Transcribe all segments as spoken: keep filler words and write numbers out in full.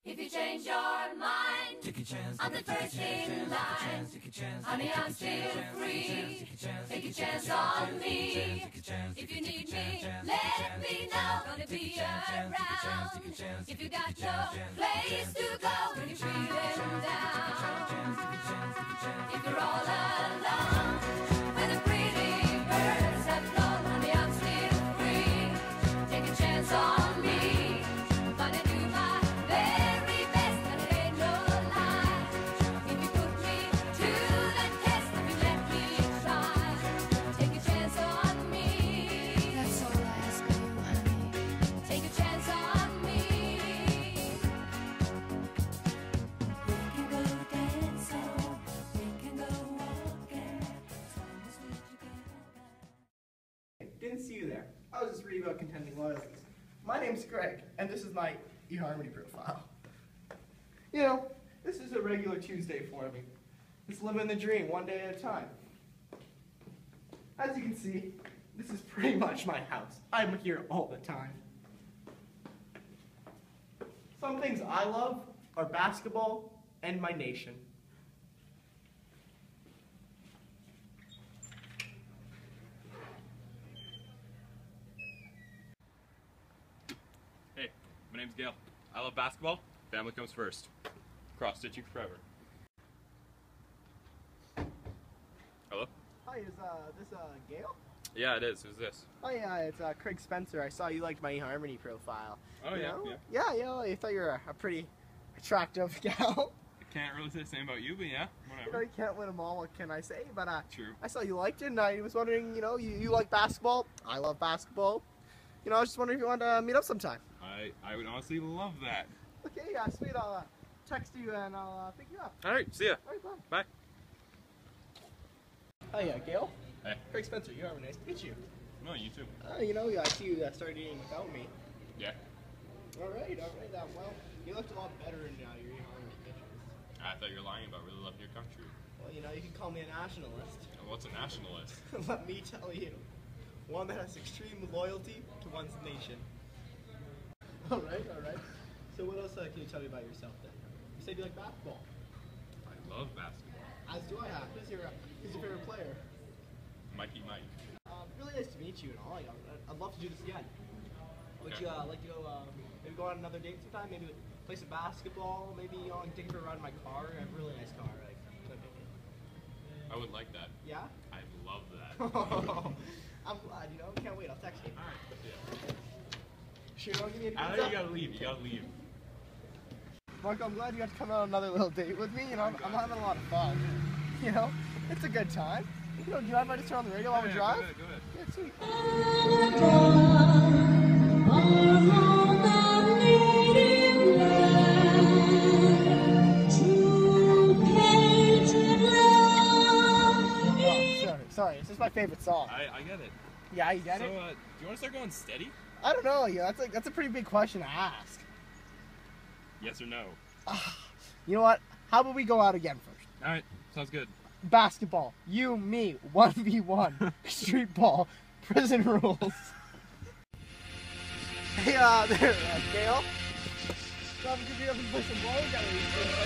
If you change your mind, take a chance. I'm the first in line. Honey, I'm still free. Take a chance on me. If you need me, let me know. Gonna be around. If you got no place to go when you're feeling down. If you're all alone, when the pretty birds have flown, honey, I'm still free. Take a chance on me. I'm gonna do my very best, and it ain't no lie. If you put me to the test, if you let me try, take a chance on me. That's all I ask of you, honey. Take a chance on me. We can go dancing, we can go walking, as long as we're together. Didn't see you there. I was just reading about contending loyalties. My name's Greg, and this is my eHarmony profile. You know, this is a regular Tuesday for me. Just living the dream, one day at a time. As you can see, this is pretty much my house. I'm here all the time. Some things I love are basketball and my nation. Hey, my name's Gail. I love basketball. Family comes first. Cross stitching forever. Hello? Hi, is uh, this uh, Gail? Yeah, it is. Who's this? Oh yeah, it's uh, Craig Spencer. I saw you liked my eHarmony profile. Oh You yeah, know? yeah. Yeah, you know, I thought you were a, a pretty attractive gal. I can't really say the same about you, but yeah, You know, whatever. you can't win them all, what can I say? But uh, True. I saw you liked it, and I was wondering, you know, you, you like basketball. I love basketball. You know, I was just wondering if you wanted to meet up sometime. I, I would honestly love that. Okay, yeah, sweet. I'll uh, text you and I'll uh, pick you up. Alright, see ya. All right, bye. Bye. Hi, yeah, Gail. Hey. Craig Spencer, you are nice to meet you. No, you too. Uh, you know, I see you uh, started eating without me. Yeah. All right, all right. Uh, well, you looked a lot better in uh, your eHarmony pictures. I thought you were lying about really loving your country. Well, you know, you can call me a nationalist. What's a nationalist? Let me tell you, one that has extreme loyalty to one's nation. All right, all right. So what else uh, can you tell me about yourself then? You said you like basketball. I love basketball. As do I have. Who's your, uh, who's your favorite player? Mikey Mike. Um, really nice to meet you and all. I'd, I'd love to do this again. Would Okay. you uh, like to go, uh, maybe go on another date sometime? Maybe play some basketball? Maybe you know, take her around in my car. I have a really nice car. Like, should I pick it? I would like that. Yeah? I'd love that. I'm glad, you know. Can't wait. I'll text you. Alright, yeah. Sure, don't give me a I thumbs know up? you gotta leave. You gotta leave. Mark, I'm glad you got to come on another little date with me. You know, I'm, I'm having a lot of fun. You know, it's a good time. You know, do you mind if I just turn on the radio while we Yeah, drive? Go ahead, go ahead. Yeah, sweet. Oh, sorry, sorry. It's just my favorite song. I, I get it. Yeah, you get so, it? uh, do you want to start going steady? I don't know. Yeah, that's a, that's a pretty big question to ask. Yes or no? You know what? How about we go out again first? Alright, sounds good. Basketball. You, me, one v one. Street ball. Prison rules. Hey, uh, there, uh, Gail. Come to be able to play some ball. We gotta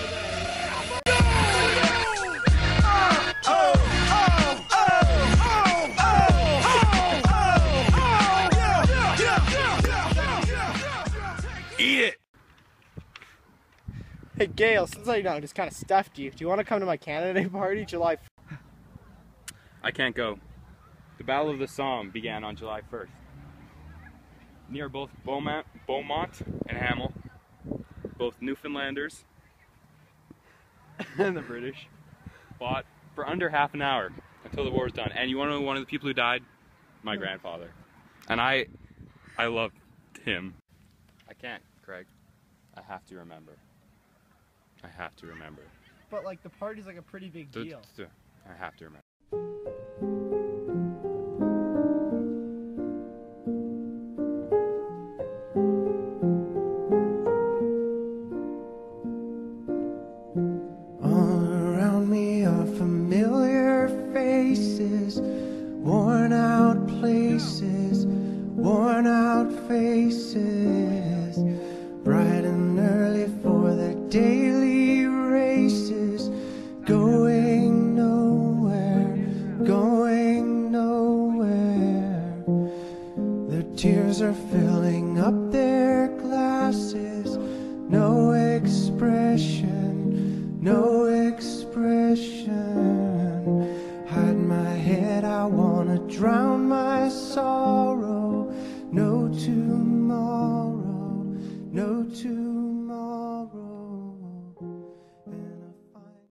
Eat it! Hey, Gail, since I you know, just kind of stuffed you, do you want to come to my Canada Day party July first? I can't go. The Battle of the Somme began on July first. Near both Beaumont, Beaumont and Hamel, both Newfoundlanders and the British fought for under half an hour until the war was done. And you want to know one of the people who died? My grandfather. And I, I loved him. I can't, Craig. I have to remember. I have to remember. But, like, the party's like a pretty big The- deal. the- I have to remember. All around me are familiar faces, worn out places, worn out faces, bright and early for the daily races, going nowhere, going nowhere. Their tears are filling up their glasses, no expression, no expression. Hide my head, I wanna drown my sorrow.